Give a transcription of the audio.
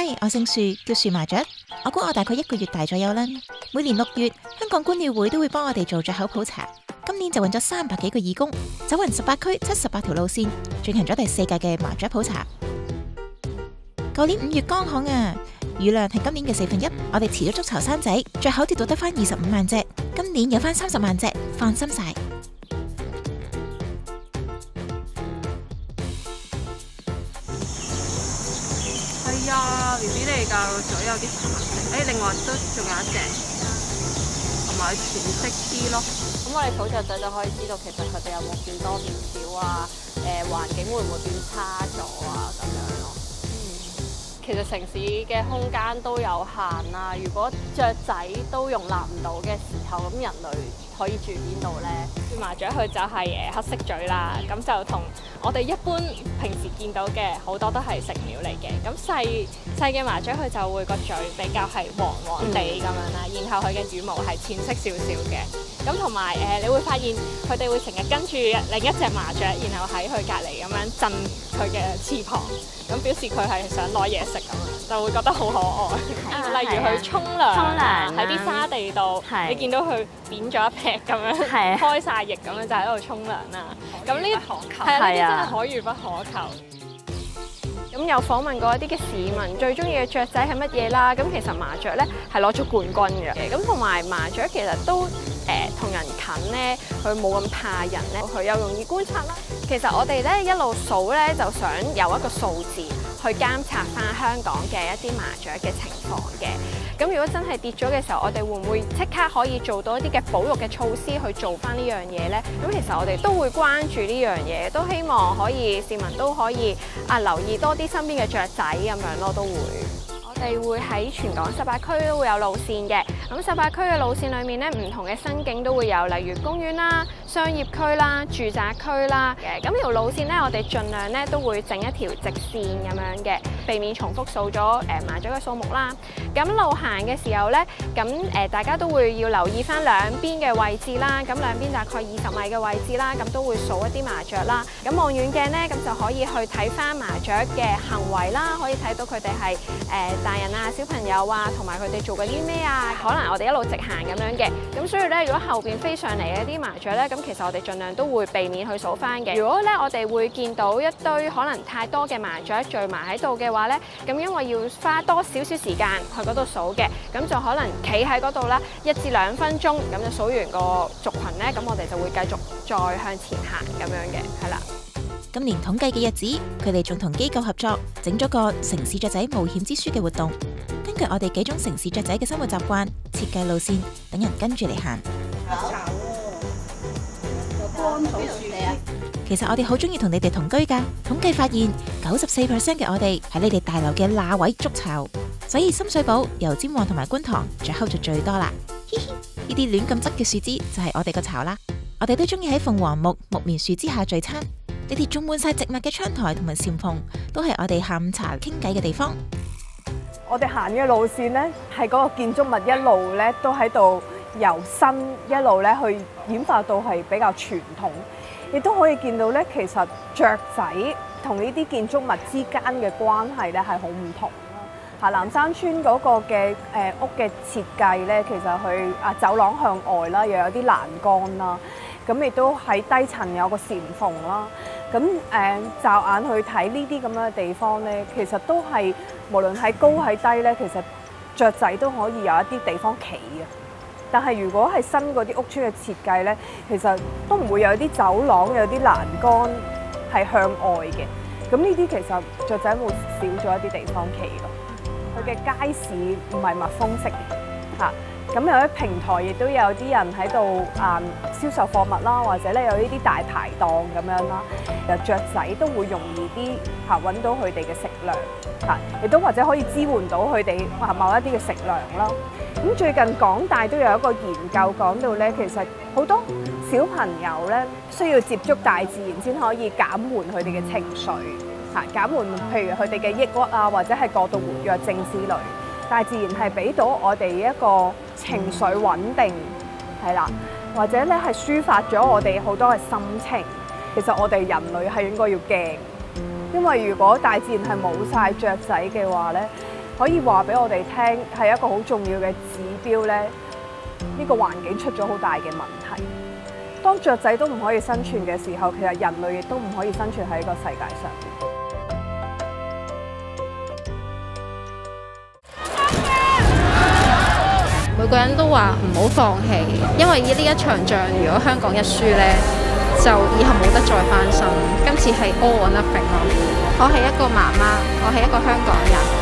Hi， 我姓樹，叫樹麻雀。我估我大概1個月大左右啦。每年6月，香港觀鳥會都會幫我哋做雀口普查。今年就揾咗300幾個義工，走勻18區78條路線，進行咗第4屆嘅麻雀普查。舊年5月乾旱啊，雨量係今年嘅1/4，我哋遲咗築巢生仔，雀口跌到得返25萬隻，今年有返30萬隻，放心晒。 係啊 ，BB 嚟㗎，左右啲橙色，另外都仲有一隻，同埋淺色啲咯。 咁我哋抱雀仔就可以知道，其實佢哋有冇變多變少啊？環境會唔會變差咗啊？咁樣咯。其實城市嘅空間都有限啦。如果雀仔都容納唔到嘅時候，咁人類可以住邊度呢？麻雀佢就係黑色嘴啦，咁就同我哋一般平時見到嘅好多都係食鳥嚟嘅。咁細嘅麻雀佢就會個嘴比較係黃黃地咁樣啦，然後佢嘅羽毛係淺色少少嘅。咁同埋你會發現佢哋會成日跟住另一隻麻雀，然後喺佢隔離咁樣震佢嘅翅膀，咁表示佢係想攞嘢食咁樣，就會覺得好可愛。例如佢沖涼喺啲沙地度，你見到佢扁咗一劈咁樣，開晒翼咁樣就喺度沖涼啦。咁呢啲係啊，呢啲真係可遇不可求。咁有訪問過一啲嘅市民最中意嘅雀仔係乜嘢啦？咁其實麻雀咧係攞咗冠軍嘅。咁同埋麻雀其實都同人近咧，佢冇咁怕人咧，佢又容易觀察啦。其實我哋咧一路數咧，就想有一個數字去監察翻香港嘅一啲麻雀嘅情況嘅。咁如果真係跌咗嘅時候，我哋會唔會即刻可以做到一啲嘅保育嘅措施去做翻呢樣嘢呢？咁其實我哋都會關注呢樣嘢，都希望可以市民都可以留意多啲身邊嘅雀仔咁樣咯，都會。我哋會喺全港18區都會有路線嘅，咁18區嘅路線裏面咧，唔同嘅生境都會有，例如公園啦、商業區啦、住宅區啦嘅。咁條路線咧，我哋盡量咧都會整一條直線咁樣嘅，避免重複數咗麻雀嘅數目啦。咁路行嘅時候咧，咁大家都會要留意翻兩邊嘅位置啦。咁兩邊大概20米嘅位置啦，咁都會數一啲麻雀啦。咁望遠鏡咧，咁就可以去睇翻麻雀嘅行為啦，可以睇到佢哋係大人啊、小朋友啊，同埋佢哋做緊啲咩啊？可能我哋一路直行咁樣嘅，咁所以咧，如果後邊飛上嚟嘅啲麻雀咧，咁其實我哋盡量都會避免去數翻嘅。如果咧我哋會見到一堆可能太多嘅麻雀聚埋喺度嘅話咧，咁因為要花多少少時間去嗰度數嘅，咁就可能企喺嗰度啦1至2分鐘，咁就數完個族群咧，咁我哋就會繼續再向前行咁樣嘅，係啦。 今年統計嘅日子，佢哋仲同機構合作，整咗個城市雀仔冒險之書嘅活動。根據我哋幾種城市雀仔嘅生活習慣，設計路線，等人跟住嚟行。其實我哋好中意同你哋同居㗎。統計發現，94% 嘅我哋喺你哋大樓嘅罅位築巢，所以深水埗、油尖旺同埋觀塘雀口就最多啦。嘻嘻，呢啲亂咁執嘅樹枝就係我哋個巢啦。我哋都中意喺鳳凰木、木棉樹之下聚餐。呢啲種滿晒植物嘅窗台同埋簷篷，都係我哋下午茶傾偈嘅地方。 我哋行嘅路線咧，係嗰個建築物一路咧都喺度由新一路咧去演化到係比較傳統，亦都可以見到咧，其實雀仔同呢啲建築物之間嘅關係咧係好唔同啦。南山村嗰個嘅屋嘅設計咧，其實佢走廊向外啦，又有啲欄杆啦，咁亦都喺低層有個簷篷啦。咁驟眼去睇呢啲咁樣嘅地方咧，其實都係無論係高係低咧，其實雀仔都可以有一啲地方企嘅。但係如果係新嗰啲屋邨嘅設計咧，其實都唔會有啲走廊、有啲欄杆係向外嘅。咁呢啲其實雀仔會少咗一啲地方企咯。佢嘅街市唔係密封式嘅嚇。咁有啲平台亦都有啲人喺度銷售貨物啦，或者咧有呢啲大排檔咁樣啦，雀仔都會容易啲揾到佢哋嘅食糧嚇，亦都或者可以支援到佢哋某一啲嘅食糧啦。咁最近港大都有一個研究講到咧，其實好多小朋友咧需要接觸大自然先可以減緩佢哋嘅情緒嚇，減緩譬如佢哋嘅抑鬱啊，或者係過度活躍症之類。大自然係俾到我哋一個情緒穩定，係啦，或者咧係抒發咗我哋好多嘅心情。其實我哋人類係應該要驚，因為如果大自然係冇晒雀仔嘅話咧， 可以話俾我哋聽係一個好重要嘅指標咧。呢個環境出咗好大嘅問題。當雀仔都唔可以生存嘅時候，其實人類亦都唔可以生存喺呢個世界上。 每個人都話唔好放棄，因為呢一場仗，如果香港一輸呢，就以後冇得再翻身。今次係 all or nothing 咯。我係一個媽媽，我係一個香港人。